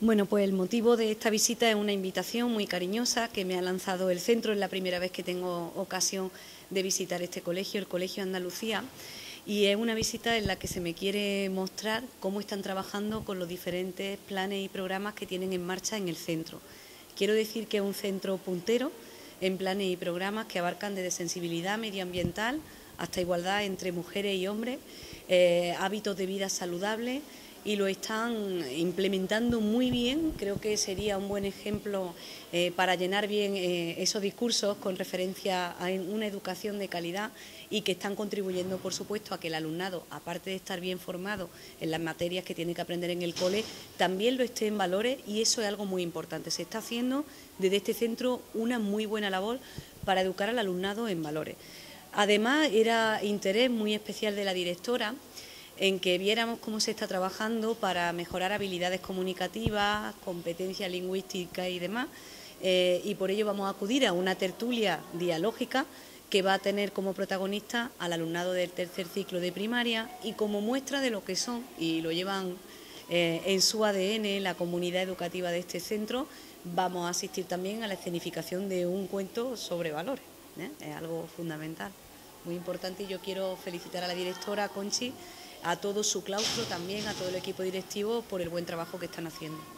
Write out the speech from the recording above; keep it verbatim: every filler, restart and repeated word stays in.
Bueno, pues el motivo de esta visita es una invitación muy cariñosa que me ha lanzado el centro. Es la primera vez que tengo ocasión de visitar este colegio, el Colegio Andalucía, y es una visita en la que se me quiere mostrar cómo están trabajando con los diferentes planes y programas que tienen en marcha en el centro. Quiero decir que es un centro puntero en planes y programas que abarcan desde sensibilidad medioambiental hasta igualdad entre mujeres y hombres, eh, hábitos de vida saludables, y lo están implementando muy bien. Creo que sería un buen ejemplo eh, para llenar bien eh, esos discursos con referencia a una educación de calidad, y que están contribuyendo, por supuesto, a que el alumnado, aparte de estar bien formado en las materias que tiene que aprender en el cole, también lo esté en valores, y eso es algo muy importante. Se está haciendo desde este centro una muy buena labor para educar al alumnado en valores. Además, era interés muy especial de la directora en que viéramos cómo se está trabajando para mejorar habilidades comunicativas, competencias lingüísticas y demás, eh, y por ello vamos a acudir a una tertulia dialógica que va a tener como protagonista al alumnado del tercer ciclo de primaria, y como muestra de lo que son y lo llevan eh, en su A D N la comunidad educativa de este centro, vamos a asistir también a la escenificación de un cuento sobre valores, ¿eh? Es algo fundamental, muy importante, y yo quiero felicitar a la directora Conchi, a todo su claustro también, a todo el equipo directivo por el buen trabajo que están haciendo.